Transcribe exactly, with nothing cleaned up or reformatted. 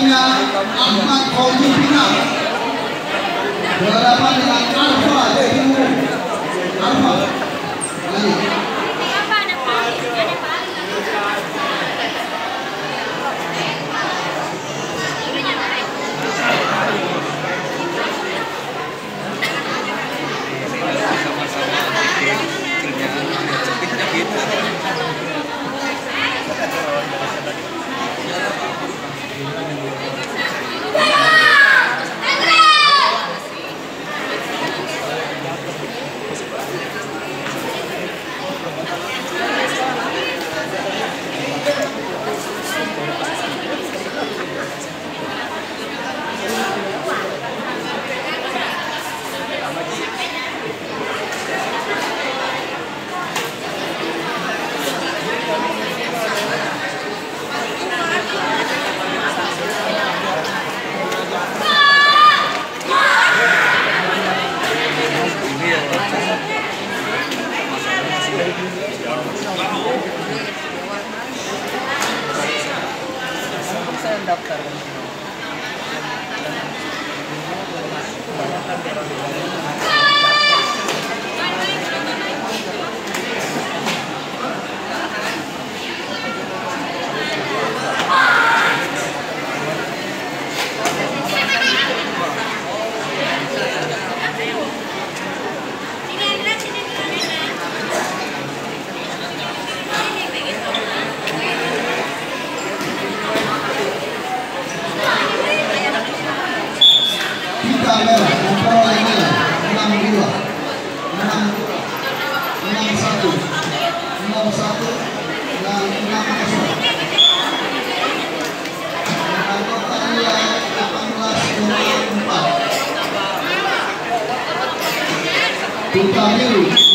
Selanjutnya Ahmad Khoji Pinang berhadapan dengan Alfa Dewi Alfa. Lanjut. Daftar merah memperoleh nilai enam dua, enam dua, enam satu, enam satu, dan enam nol. Dengan total nilai delapan belas koma empat. Putra biru